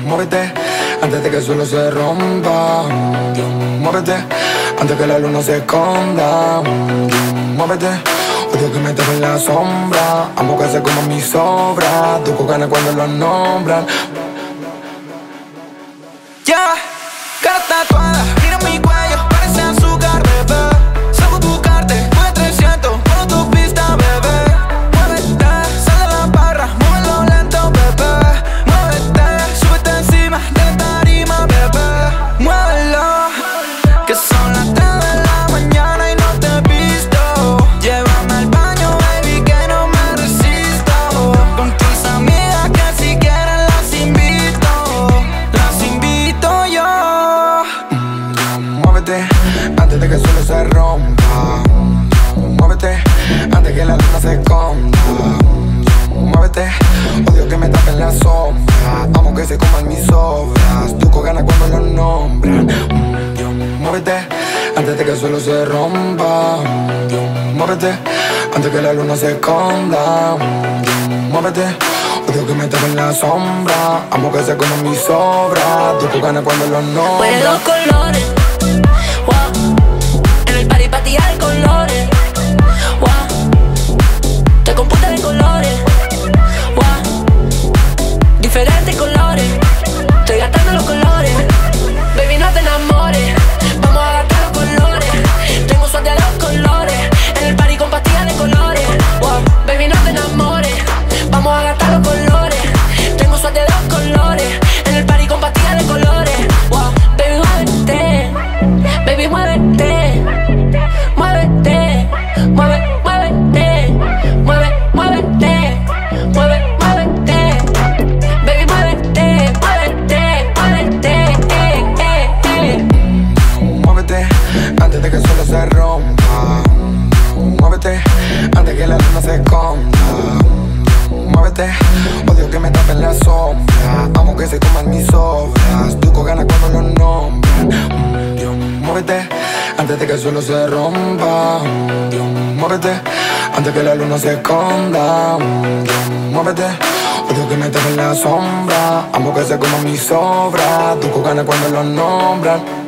muévete antes de que el suelo se rompa. Muévete antes que la luna se esconda. Muévete, odio que me tape en la sombra. Amo que se como mi sobra. Tú con ganas cuando lo nombran. Ya, cara tatuada, mira mi cuello, parece azúcar, bebé. Salgo a buscarte, 300, por tu pista, bebé. Muévete, sal de la barra, muévelo lento, bebé. Muévete, súbete encima de la tarima, bebé. Muévelo, que son las 3 de la mañana y no te he visto. Llévame al baño, baby, que no me resisto. Con tus amigas que si quieren las invito. Muévete antes de que el suelo se rompa. Muévete antes que la luna se esconda. Muévete, odio que me tapen la sombra. Amo que se coman mis sobras. Tú con ganas cuando lo nombran. Muévete antes de que el suelo se rompa. Muévete antes que la luna se esconda. Muévete, odio que me tapen la sombra. Amo que se coman mis sobras. Tú con ganas cuando lo nombran. Huele dos colores, wow. En el party patear colores, wow. Te computa de colores, wow. Diferentes colores, estoy gastando los colores. Baby, no te enamores, vamos a gastar los colores. Tengo suerte de los colores, en el party con pastillas de colores, wow. Baby, no te enamores, vamos a gastar los colores. Tengo suerte de los colores, en el party con pastillas de colores, wow. Baby, muévete, baby, muévete, muévete, muévete, muévete, muévete, muévete, baby, muévete, muévete, muévete, Muévete antes de que el suelo se rompa. Muévete antes que la luna se esconda. Muévete, odio que me tapen la sombra. Amo que se coman mis sobras. Tú con ganas cuando lo nombran. Muévete antes de que el suelo se rompa. Muévete antes que la luna se esconda. Muévete, odio que me tapen la sombra. Amo que se coman mis sobras. Tú con ganas cuando lo nombran.